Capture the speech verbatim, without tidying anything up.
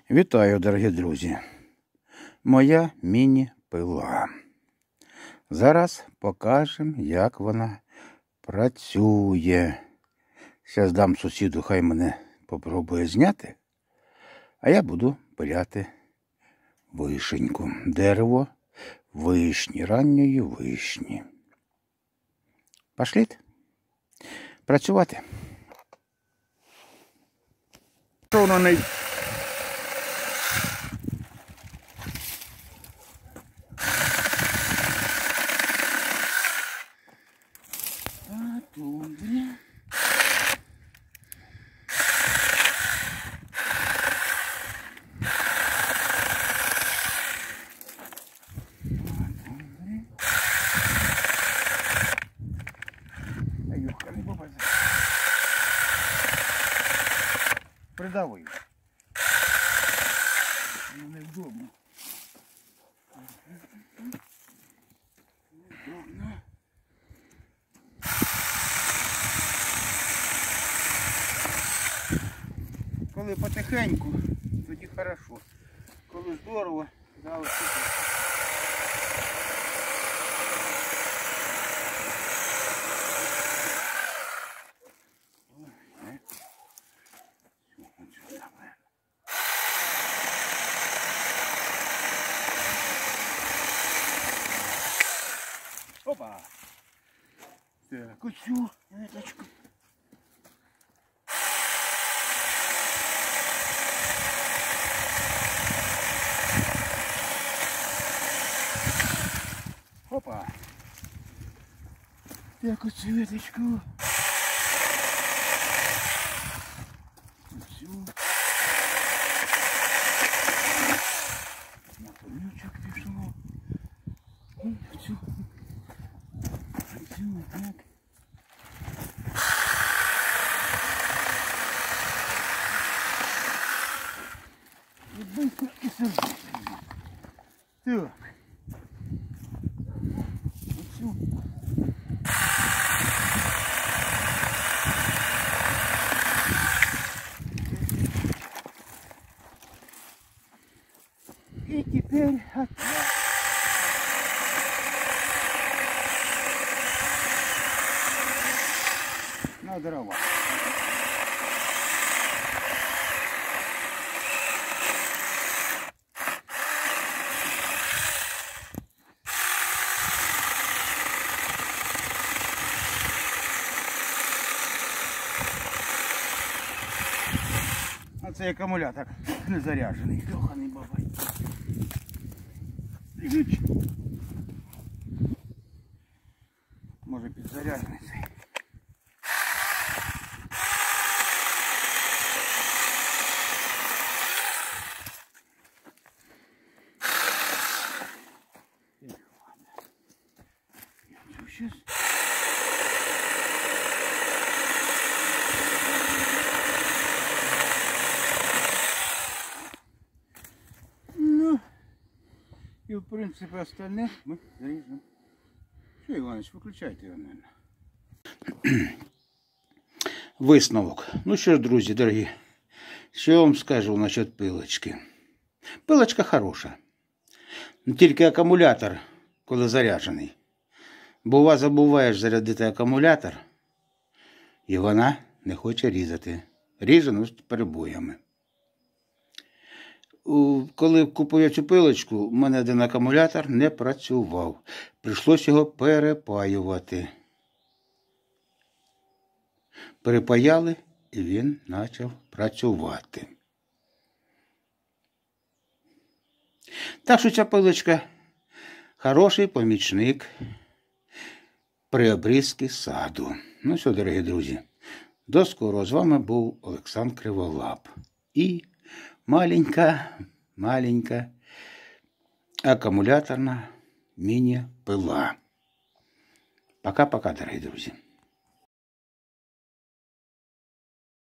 Вітаю, дорогі друзі! Моя міні-пила. Зараз покажемо, як вона працює. Зараз дам сусіду, хай мене попробує зняти, а я буду пиляти вишеньку. Дерево вишні, ранньої вишні. Пошліть працювати. Що воно не... Добре. Аюшка, не попаде. Придавую. Невдобно. Невдобно. Коли потихеньку, тоді хорошо. Коли здорово, дали супер. Опа! Так, оцю ниточку. Опа! Так, оцю веточку. Оцю. На тонючок пішло. І оцю. Оцю, так. І быстро, і сердечно. Так. Оцю. И теперь ответ. На дрова. А це акумулятор не заряджений. Йоханий бабай. Може підзаряджений цей. Сейчас. Ну, и в принципе остальных мы зарежем. Що, Іванович, виключайте його, мабуть. Висновок. Ну що ж, друзі, дорогі, що я вам скажу насчет пилочки. Пилочка хороша. Тільки акумулятор, коли заряджений. Бува, забуваєш зарядити акумулятор, і вона не хоче різати. Ріже, ну, з перебоями. Коли купив цю пилочку, у мене один акумулятор не працював. Прийшлося його перепаювати. Перепаяли, і він почав працювати. Так що ця пилочка хороший помічник при обрізці саду. Ну все, дорогі друзі, до скорого. З вами був Олександр Криволап. І маленька, маленька акумуляторна міні-пила. Пока-пока, дорогі друзі.